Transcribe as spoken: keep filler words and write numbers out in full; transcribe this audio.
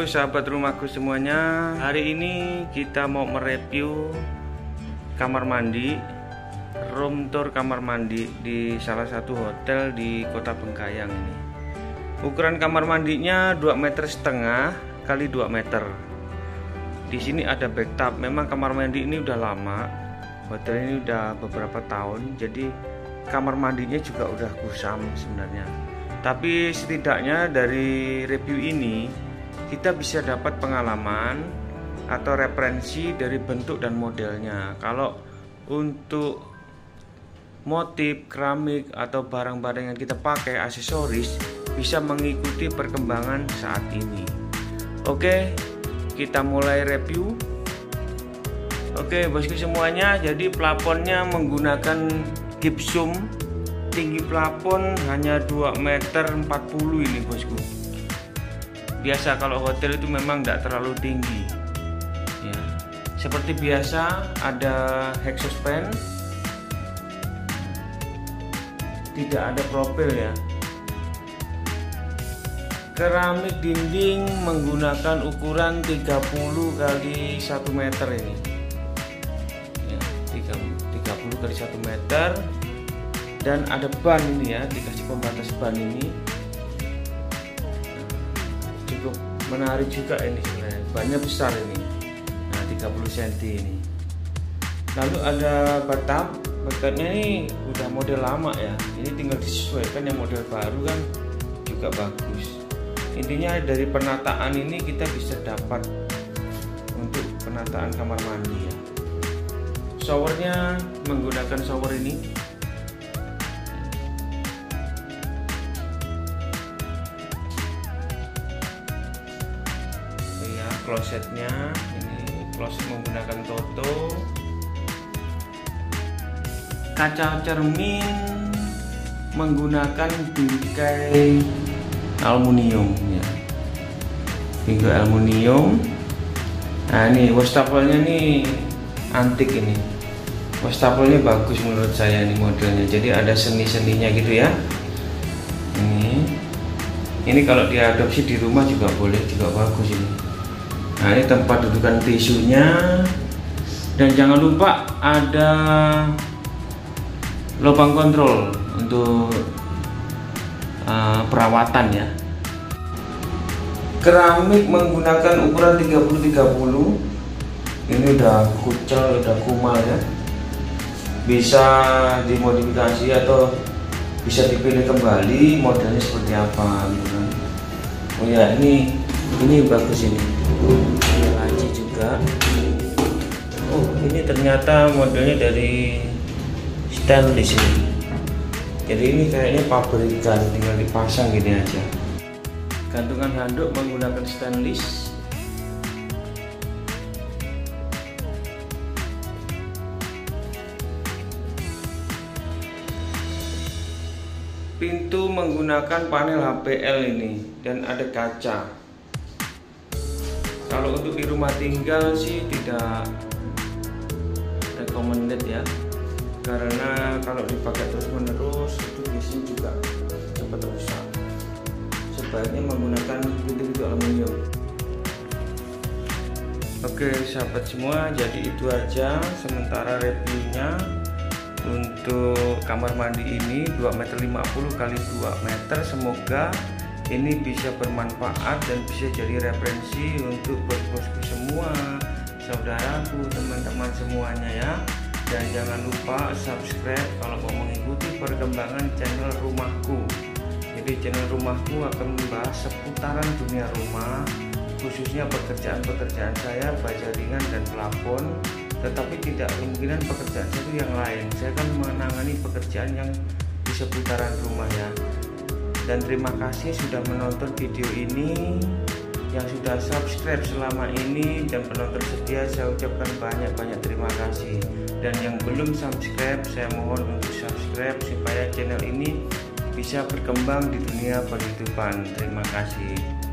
sahabat rumahku semuanya. Hari ini kita mau mereview kamar mandi, room tour kamar mandi di salah satu hotel di Kota Bengkayang ini. Ukuran kamar mandinya dua meter setengah kali dua meter. Di sini ada bathtub. Memang kamar mandi ini udah lama, hotel ini udah beberapa tahun, jadi kamar mandinya juga udah kusam sebenarnya. Tapi setidaknya dari review ini kita bisa dapat pengalaman atau referensi dari bentuk dan modelnya. Kalau untuk motif, keramik atau barang-barang yang kita pakai, aksesoris, bisa mengikuti perkembangan saat ini. Oke, kita mulai review. Oke bosku semuanya, jadi plafonnya menggunakan gipsum. Tinggi plafon hanya dua meter empat puluh ini bosku. Biasa kalau hotel itu memang tidak terlalu tinggi ya. Seperti biasa ada exhaust fan, tidak ada profil ya. Keramik dinding menggunakan ukuran tiga puluh kali satu meter ini ya, tiga puluh kali satu meter. Dan ada ban ini ya, dikasih pembatas ban ini. Cukup menarik juga ini sebenarnya, bannya besar ini. Nah, tiga puluh sentimeter ini. Lalu ada bathtub. Bathtubnya ini udah model lama ya. Ini tinggal disesuaikan, yang model baru kan juga bagus. Intinya dari penataan ini kita bisa dapat untuk penataan kamar mandi ya. Showernya menggunakan shower ini. Klosetnya ini kloset menggunakan toto. Kaca cermin menggunakan bingkai aluminium ya, bingkai aluminium. Nah ini wastafelnya nih antik ini, wastafelnya bagus menurut saya ini modelnya. Jadi ada seni-seninya gitu ya. Ini ini kalau diadopsi di rumah juga boleh, juga bagus ini. Nah ini tempat dudukan tisunya. Dan jangan lupa ada lubang kontrol untuk uh, perawatan ya. Keramik menggunakan ukuran tiga puluh tiga puluh. Ini udah kucel, udah kumal ya. Bisa dimodifikasi atau bisa dipilih kembali modelnya seperti apa gitu kan. Oh ya, ini ini bagus ini. Ini laci juga. Oh, ini ternyata modelnya dari stainless ini. Jadi ini kayaknya pabrikan, tinggal dipasang gini aja. Gantungan handuk menggunakan stainless. Pintu menggunakan panel H P L ini dan ada kaca. Kalau untuk di rumah tinggal sih tidak recommended ya, karena kalau dipakai terus menerus itu biasanya juga cepat rusak. Sebaiknya menggunakan pintu-pintu aluminium. Oke sahabat semua, jadi itu aja sementara reviewnya untuk kamar mandi ini dua meter lima puluh kali dua meter. Semoga ini bisa bermanfaat dan bisa jadi referensi untuk bos-bosku semua, saudaraku, teman-teman semuanya ya. Dan jangan lupa subscribe kalau mau mengikuti perkembangan channel rumahku. Jadi channel rumahku akan membahas seputaran dunia rumah, khususnya pekerjaan-pekerjaan saya, baja ringan dan plafon. Tetapi tidak kemungkinan pekerjaan saya itu yang lain. Saya akan menangani pekerjaan yang di seputaran rumah ya. Dan terima kasih sudah menonton video ini. Yang sudah subscribe selama ini dan penonton setia, saya ucapkan banyak-banyak terima kasih. Dan yang belum subscribe, saya mohon untuk subscribe supaya channel ini bisa berkembang di dunia perhitungan. Terima kasih.